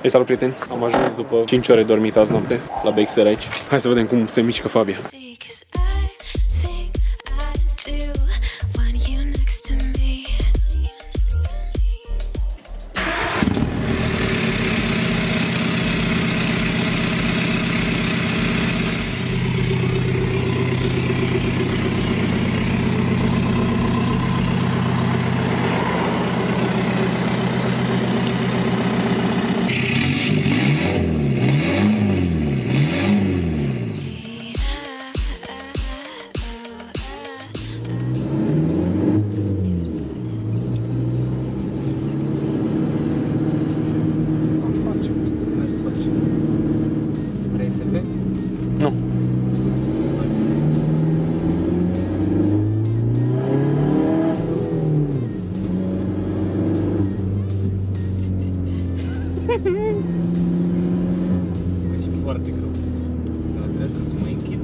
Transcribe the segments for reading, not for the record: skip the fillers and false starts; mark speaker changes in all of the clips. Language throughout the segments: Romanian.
Speaker 1: Hei, salut prieteni! Am ajuns după 5 ore dormit azi noapte la BXR aici. Hai să vedem cum se mișcă Fabia. Nu.
Speaker 2: E foarte greu. Trebuie să mă închid.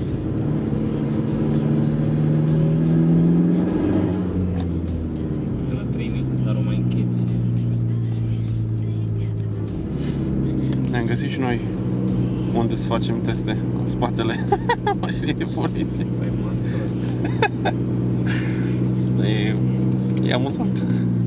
Speaker 2: De la 3000, dar o mai închid.
Speaker 1: Ne-am găsit și noi unde să facem teste în spatele mașinii de poliție. E amuzant.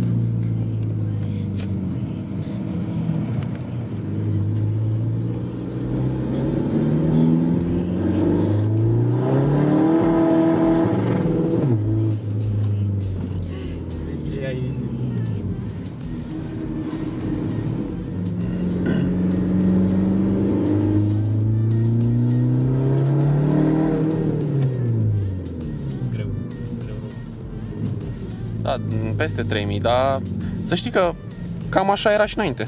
Speaker 1: Da, peste 3000, dar să știi că cam așa era și înainte.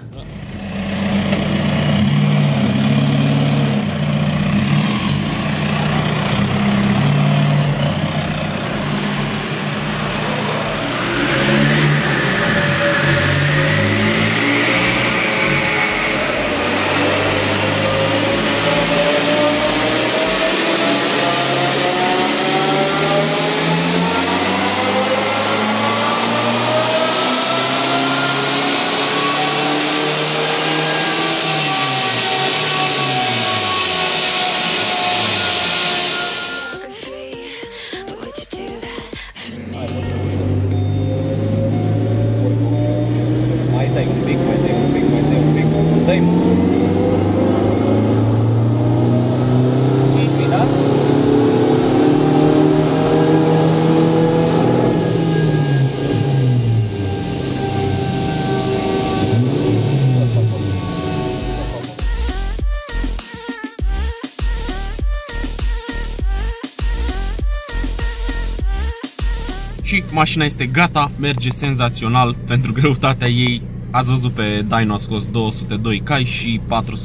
Speaker 1: Și mașina este gata, merge senzațional pentru greutatea ei. Ați văzut pe dyno a scos 202 cai și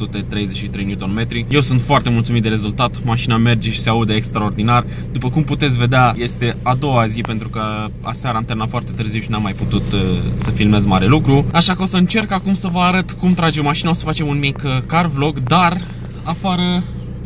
Speaker 1: 433 Nm. Eu sunt foarte mulțumit de rezultat, mașina merge și se aude extraordinar. După cum puteți vedea, este a doua zi pentru că aseară am terminat foarte târziu și n-am mai putut să filmez mare lucru. Așa că o să încerc acum să vă arăt cum trage mașina, o să facem un mic car vlog, dar afară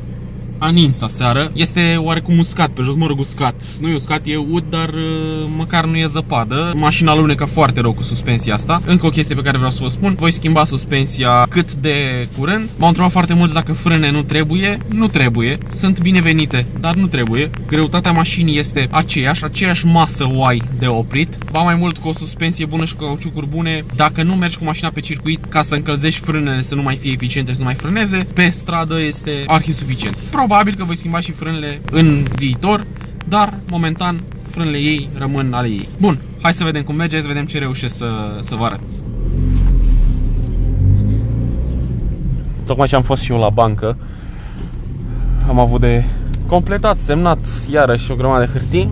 Speaker 1: a nins aseară. Este oarecum uscat, pe jos, mă rog, uscat. Nu e uscat, e ud, dar măcar nu e zăpadă. Mașina alunecă foarte rău cu suspensia asta. Încă o chestie pe care vreau să vă spun: voi schimba suspensia cât de curând. M-au întrebat foarte mulți dacă frâne nu trebuie. Nu trebuie, sunt binevenite, dar nu trebuie. Greutatea mașinii este aceeași masă o ai de oprit. Ba mai mult, cu o suspensie bună și cu cauciucuri bune, dacă nu mergi cu mașina pe circuit ca să încălzești frânele să nu mai fie eficiente, să nu mai frâneze, pe stradă este arhi suficient. Probabil că voi schimba și frânele în viitor, dar momentan frânele ei rămân ale ei. Bun, hai să vedem cum merge, să vedem ce reușesc să vă arăt. Tocmai ce am fost și eu la bancă, am avut de completat, semnat iarăși o grămadă de hârtii.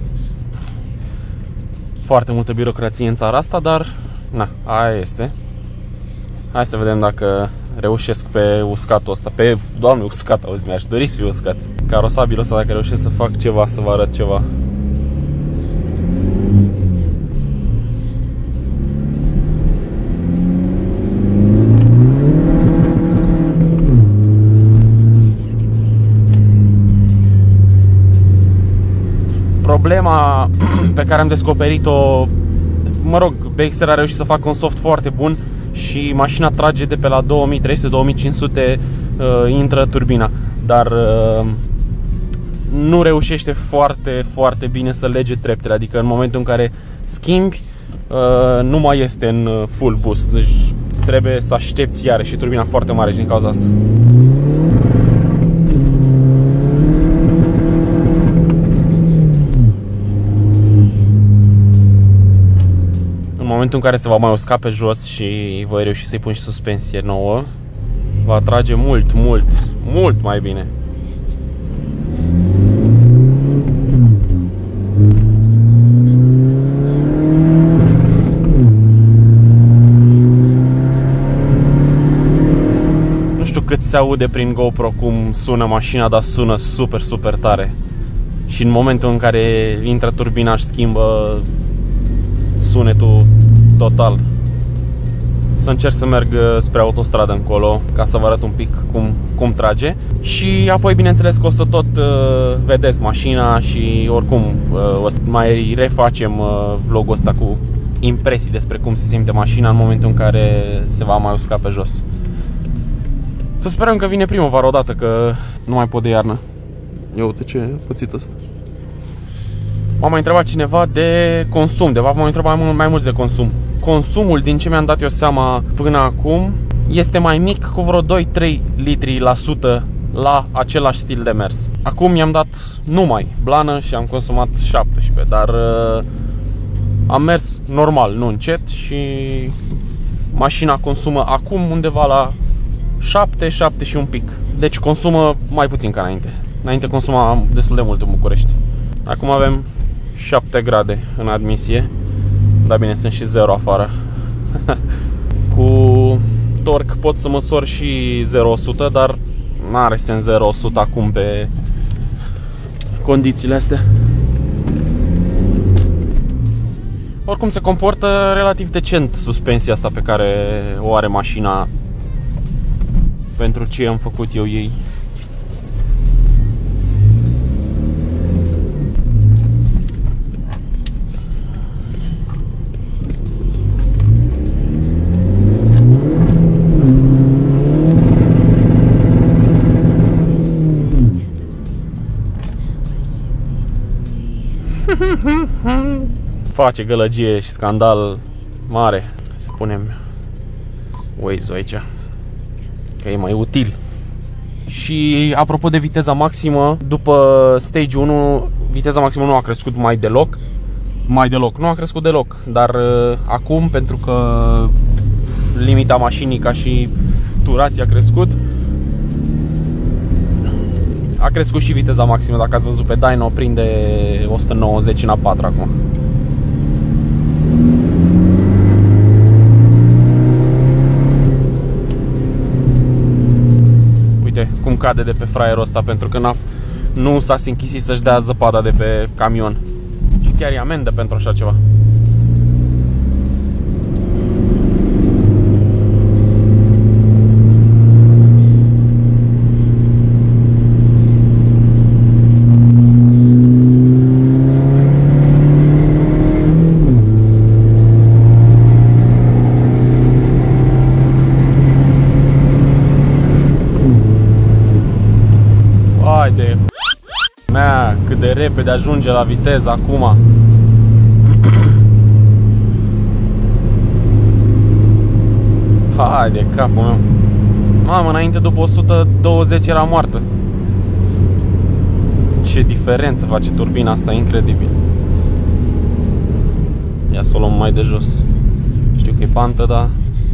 Speaker 1: Foarte multă birocrație în țara asta, dar na, aia este. Hai să vedem dacă reușesc pe uscatul ăsta, pe, Doamne, uscat, auzi, mi-aș dori să fie uscat. Carosabilul ăsta, dacă reușesc să fac ceva, să vă arăt ceva. Problema pe care am descoperit-o, mă rog, BXR a reușit să facă un soft foarte bun, și mașina trage de pe la 2300-2500 intră turbina, dar nu reușește foarte bine să lege treptele, adică în momentul în care schimbi nu mai este în full boost, deci trebuie să aștepți iarăși și turbina foarte mare și din cauza asta. În momentul în care se va mai usca pe jos și voi reuși să-i pun și suspensie nouă, va trage mult mai bine. Nu știu cât se aude prin GoPro cum sună mașina, dar sună super tare. Și în momentul în care intră turbina își schimbă sunetul total. Să încerc să merg spre autostradă încolo ca să vă arăt un pic cum trage. Și apoi bineînțeles că o să tot vedeți mașina și oricum o să mai refacem vlogul ăsta cu impresii despre cum se simte mașina în momentul în care se va mai usca pe jos. Să sperăm că vine primăvara odată, că nu mai pot de iarnă. Ia uite ce pățit ăsta. M-a mai întrebat cineva de consum, de fapt m-a întrebat mai mulți de consum. Consumul, din ce mi-am dat eu seama până acum, este mai mic cu vreo 2-3 litri la sută la același stil de mers. Acum i-am dat numai blană și am consumat 17, dar am mers normal, nu încet, și mașina consumă acum undeva la 7 și un pic. Deci consumă mai puțin ca înainte. Înainte consuma destul de mult în București. Acum avem 7 grade în admisie, dar bine, sunt și 0 afară. Cu torc pot să măsor și 0-100, dar n-are sens 0-100 acum pe condițiile astea. Oricum se comportă relativ decent suspensia asta pe care o are mașina pentru ce am făcut eu ei. Face gălăgie și scandal mare. Să punem Waze-ul aici, că e mai util. Și apropo de viteza maximă, după Stage 1, viteza maximă nu a crescut nu a crescut deloc, dar acum, pentru că limita mașinii ca și turația a crescut, a crescut și viteza maximă. Dacă ați văzut pe dyno, prinde 190 în A4 acum. Uite cum cade de pe fraierul ăsta, pentru că nu s-a închisit să-și dea zăpada de pe camion. Și chiar e amendă pentru așa ceva. Haide, mea, cât de repede ajunge la viteză acum. Haide, capul meu. Mamă, înainte după 120 era moartă. Ce diferență face turbina asta, incredibil. Ia să o luăm mai de jos. Știu că e pantă, dar...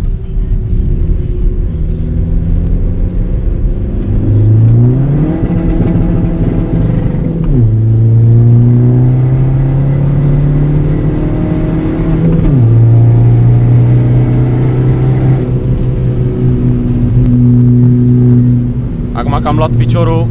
Speaker 1: Acum că am luat piciorul,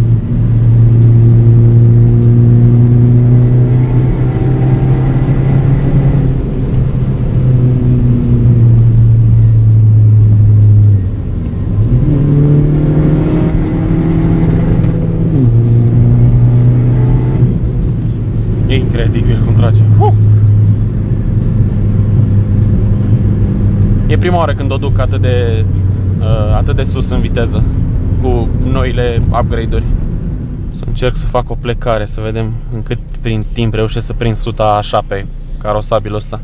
Speaker 1: e incredibil cum trage. E prima oară când o duc atât de sus în viteză cu noile upgrade-uri. Să încerc să fac o plecare, să vedem în cât prin timp reușesc să prind 100 așa pe carosabilul ăsta.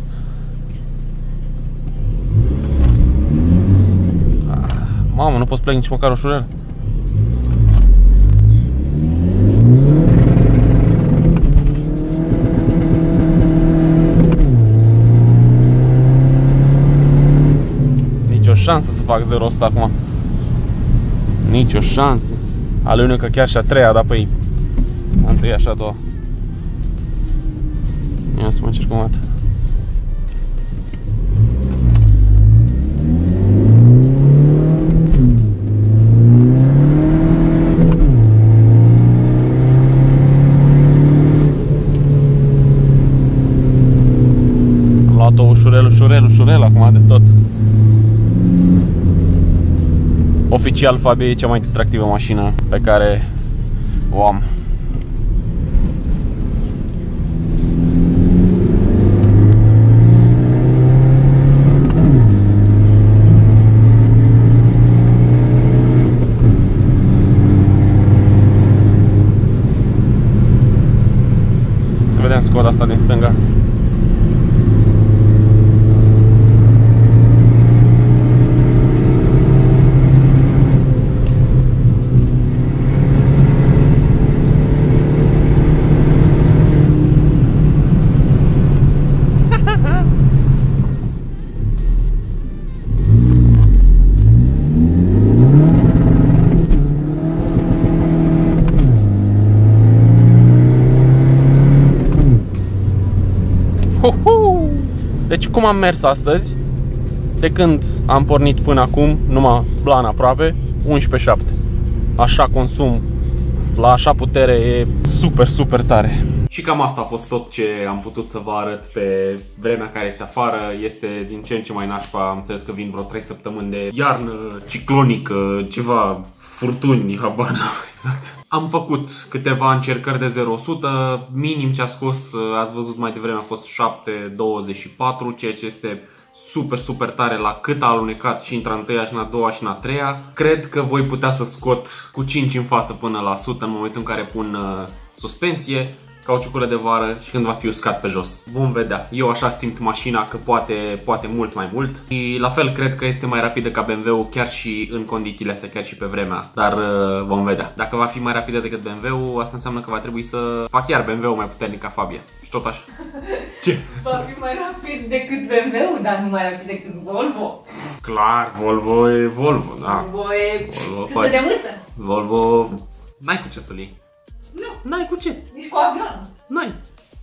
Speaker 1: Mamă, nu pot să plec nici măcar ușurel. Nici o șansă să fac 0 ăsta acum. Nici o șansă. Aluniu că chiar și a treia, dar păi a întâia și a doua. Ia să mă încerc o dată. Am luat-o ușurel acum de tot. Oficial, Fabia e cea mai distractivă mașină pe care o am. Să vedem Skoda asta din stânga. Deci cum am mers astăzi, de când am pornit până acum, numai blan aproape, 11,7. Așa consum, la așa putere, e super, super tare. Și cam asta a fost tot ce am putut să vă arăt pe vremea care este afară. Este din ce în ce mai nașpa, am înțeles că vin vreo 3 săptămâni de iarnă ciclonică, ceva furtuni, habar exact. Am făcut câteva încercări de 0-100, minim ce a scos, ați văzut mai devreme, a fost 7,24, ceea ce este super, super tare la cât a alunecat și între a întâia și în a doua și în a treia. Cred că voi putea să scot cu 5 în față până la 100 în momentul în care pun suspensie, cauciucurile de vară și când va fi uscat pe jos. Vom vedea. Eu așa simt mașina că poate mult mai mult. Și la fel cred că este mai rapidă ca BMW-ul chiar și în condițiile astea, chiar și pe vremea asta. Dar vom vedea. Dacă va fi mai rapidă decât BMW-ul, asta înseamnă că va trebui să fac chiar BMW-ul mai puternic ca Fabia. Și tot așa. Ce? Va fi mai rapid decât BMW-ul, dar nu mai rapid decât Volvo. Clar, Volvo e Volvo, da. Volvo e Volvo de mâță. Volvo n-ai cu ce să-l iei. Nu, n-ai cu ce. Nici cu avion. N-ai.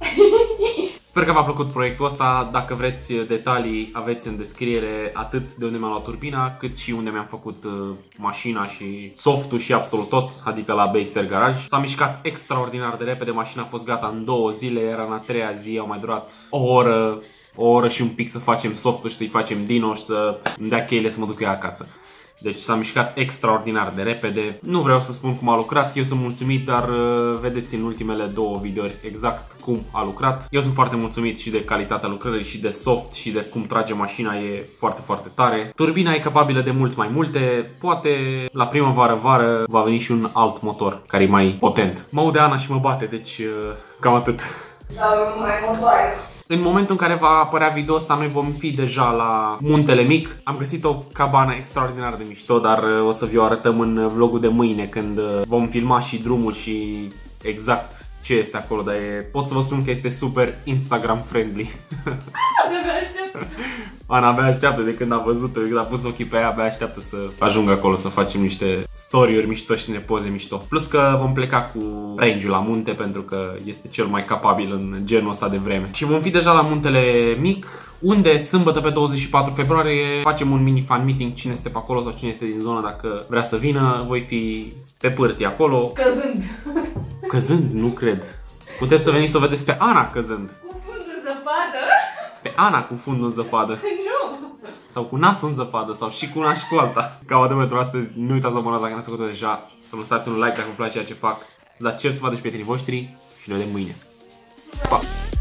Speaker 1: Sper că v-a plăcut proiectul ăsta. Dacă vreți detalii, aveți în descriere atât de unde mi-am luat turbina, cât și unde mi-am făcut mașina și softul și absolut tot, adică la Baxter Garage. S-a mișcat extraordinar de repede, mașina a fost gata în 2 zile, iar în a treia zi au mai durat o oră și un pic să facem softul și să-i facem dino și să îmi dea cheile să mă duc eu acasă. Deci s-a mișcat extraordinar de repede. Nu vreau să spun cum a lucrat, eu sunt mulțumit, dar vedeți în ultimele 2 videouri exact cum a lucrat. Eu sunt foarte mulțumit și de calitatea lucrării și de soft și de cum trage mașina, e foarte, foarte tare. Turbina e capabilă de mult mai multe, poate la primăvară-vară va veni și un alt motor care e mai potent. Mă aude Ana și mă bate, deci cam atât. Dar nu mai motoare. În momentul în care va apărea video ăsta, noi vom fi deja la Muntele Mic. Am găsit o cabană extraordinar de mișto, dar o să vi-o arătăm în vlogul de mâine, când vom filma și drumul și exact ce este acolo. Dar pot să vă spun că este super Instagram friendly. Abia aștept. Ana abia așteaptă de când a văzut, de când a pus ochii pe ea, abia așteaptă să ajungă acolo să facem niște story-uri mișto și poze mișto. Plus că vom pleca cu range-ul la munte, pentru că este cel mai capabil în genul ăsta de vreme. Și vom fi deja la Muntele Mic, unde sâmbătă pe 24 februarie facem un mini fan meeting. Cine este pe acolo sau cine este din zonă, dacă vrea să vină, voi fi pe pârtii acolo. Căzând. Căzând? Nu cred. Puteți să veniți să o vedeți pe Ana căzând. Cu fundul în zăpadă. Pe Ana cu fundul în zăpadă. Nu. Sau cu nasul în zăpadă, sau și cu una și cu alta. Cam atât pentru astăzi. Nu uitați să abonați dacă n-ați făcut deja, să lăsați un like dacă vă place ceea ce fac, să dați share să vadă și prietenii voștri și ne vedem mâine. Pa!